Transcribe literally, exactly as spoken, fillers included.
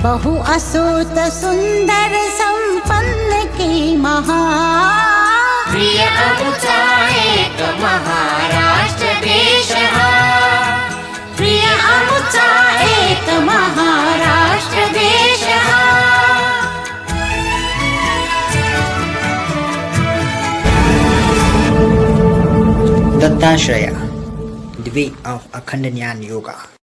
बहु असूत सुंदर संपन्न की महा प्रिय अमुचा एक महाराष्ट्र देश हा, प्रिय अमुचा एक महाराष्ट्र देश हा। दत्ताश्रया, the way of Akhanda Jnana Yoga.